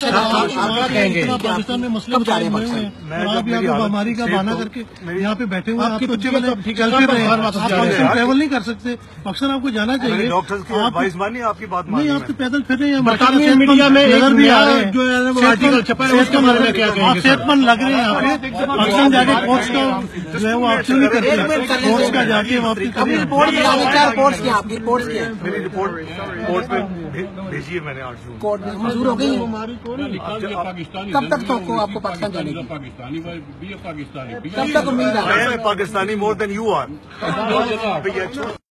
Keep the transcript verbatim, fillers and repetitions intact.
पाकिस्तान में मसले हुए हैं और आप यहाँ पे बीमारी का बहाना करके यहाँ पे बैठे हुए आपके बच्चे वाले चलते रहे, आप पाकिस्तान ट्रेवल नहीं कर सकते। पाकिस्तान आपको जाना चाहिए। डॉक्टर्स की एडवाइस मानी, आपकी बात नहीं, आप तो पैदल फिर रहे हैं। बरतानिया मीडिया में नजर भी आ रहे हैं जो आर्टिकल छपा है उसके बारे में क्या कहेंगे? आप सेहतमंद लग रहे हैं यहाँ पे। पाकिस्तान जाके कोर्स का जो है वो ऑप्शन नहीं करते, कोर्स का जाके वापस अपनी रिपोर्ट क्या रिपोर्ट क्या आपकी रिपोर्ट क्या है? मेरी रिपोर्ट कोर्ट में भेजी है मैंने आठ जून। कोर्ट में मंजूर हो गई। कब तक तो आपको पाकिस्तान जाने की पाकिस्तानी कब तक उम्मीद है? Pakistani more than you are.